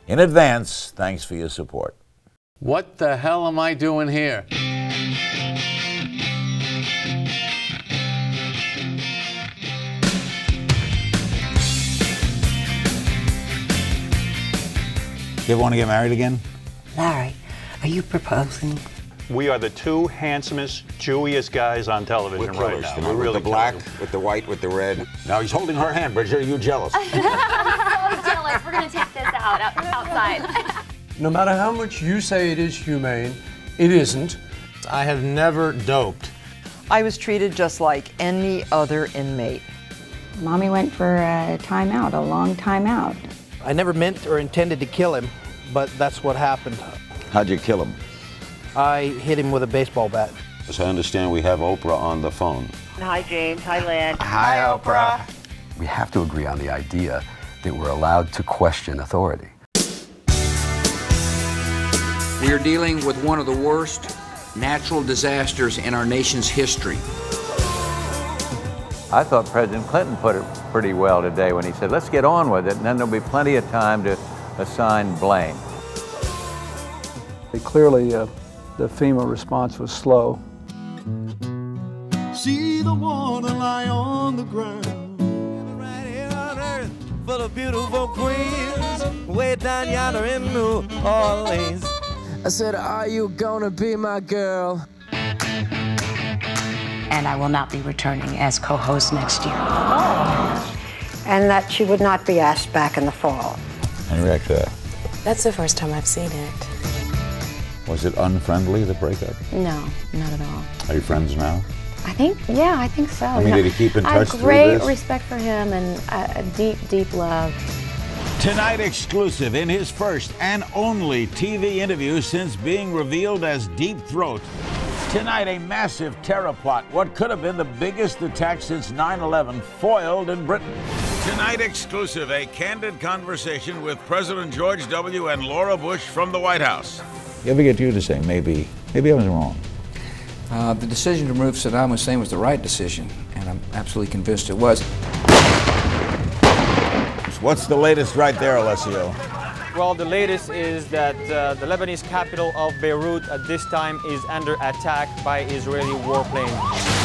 In advance, thanks for your support. What the hell am I doing here? You ever want to get married again? Larry, are you proposing? We are the two handsomest, Jewiest guys on television right now. We're really with the black, with the white, with the red. Now he's holding her hand, Bridget. Are you jealous? I'm so jealous. We're going to take this outside. No matter how much you say it is humane, it isn't. I have never doped. I was treated just like any other inmate. Mommy went for a timeout, a long timeout. I never meant or intended to kill him, but that's what happened. How'd you kill him? I hit him with a baseball bat. As I understand, we have Oprah on the phone. Hi, James. Hi, Lynn. Hi, Oprah. We have to agree on the idea that we're allowed to question authority. We are dealing with one of the worst natural disasters in our nation's history. I thought President Clinton put it pretty well today when he said, let's get on with it, and then there'll be plenty of time to assign blame. Clearly, the FEMA response was slow. See the water lie on the ground. Right here on earth for the beautiful queens, way down yonder in New Orleans. I said, are you gonna be my girl? And I will not be returning as co-host next year. Oh. And that she would not be asked back in the fall. Any reaction to that? That's the first time I've seen it. Was it unfriendly, the breakup? No, not at all. Are you friends now? I think so. I mean, did he keep in touch through this? I have great respect for him and a deep, deep love. Tonight exclusive in his first and only TV interview since being revealed as Deep Throat. Tonight, a massive terror plot. What could have been the biggest attack since 9/11 foiled in Britain. Tonight exclusive, a candid conversation with President George W. and Laura Bush from the White House. You ever get you to say, maybe I was wrong? The decision to remove Saddam Hussein was the right decision, and I'm absolutely convinced it was. What's the latest right there, Alessio? Well, the latest is that the Lebanese capital of Beirut at this time is under attack by Israeli warplanes.